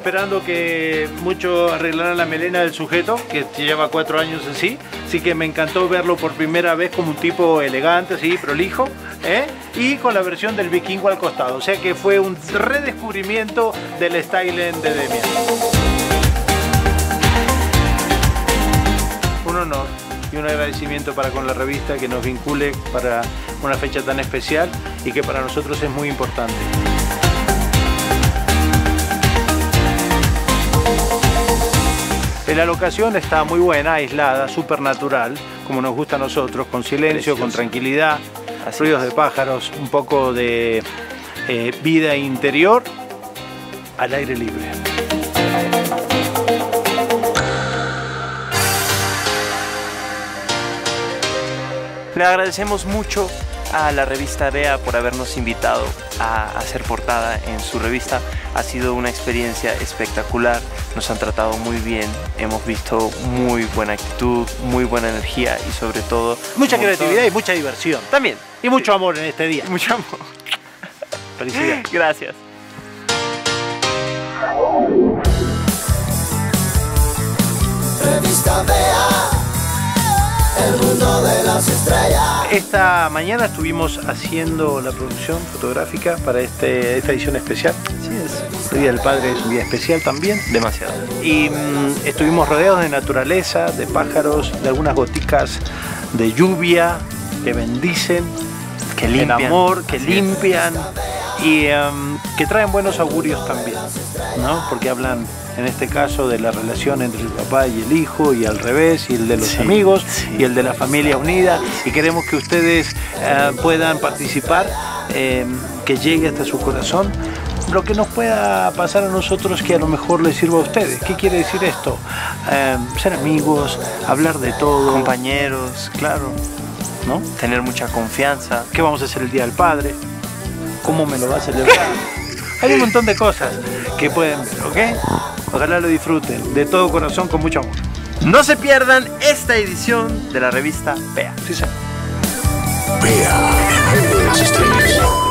esperando que mucho arreglaran la melena del sujeto, que lleva 4 años así. Así que me encantó verlo por primera vez como un tipo elegante, así, prolijo, y con la versión del vikingo al costado. O sea que fue un redescubrimiento del styling de Demian. Un honor y un agradecimiento para con la revista que nos vincule para una fecha tan especial y que para nosotros es muy importante. La locación está muy buena, aislada, súper natural, como nos gusta a nosotros, con silencio, con tranquilidad, ruidos de pájaros, un poco de vida interior al aire libre. Le agradecemos mucho a la revista Vea por habernos invitado a hacer portada en su revista. Ha sido una experiencia espectacular, nos han tratado muy bien, hemos visto muy buena actitud, muy buena energía y sobre todo mucha creatividad y mucha diversión. También. Y mucho amor en este día. Mucho amor. Felicidades. Gracias. Revista Vea, el mundo de las estrellas. Esta mañana estuvimos haciendo la producción fotográfica para esta edición especial. Sí, es. El Día del Padre es un día especial también. Demasiado. Y estuvimos rodeados de naturaleza, de pájaros, de algunas goticas de lluvia que bendicen, Que limpian. el amor, que Así limpian y que traen buenos augurios también, ¿no? Porque hablan en este caso de la relación entre el papá y el hijo y al revés, y el de los amigos y el de la familia unida, y queremos que ustedes puedan participar, que llegue hasta su corazón lo que nos pueda pasar a nosotros que a lo mejor les sirva a ustedes. ¿Qué quiere decir esto? Ser amigos, hablar de todo. Compañeros, Claro, ¿no? tener mucha confianza. ¿Qué vamos a hacer el Día del Padre? ¿Cómo me lo va a celebrar? Hay un montón de cosas que pueden ver, ¿ok? Ojalá lo disfruten de todo corazón, con mucho amor. No se pierdan esta edición de la revista Vea. Sí, señor. Vea, el mundo de las estrellas.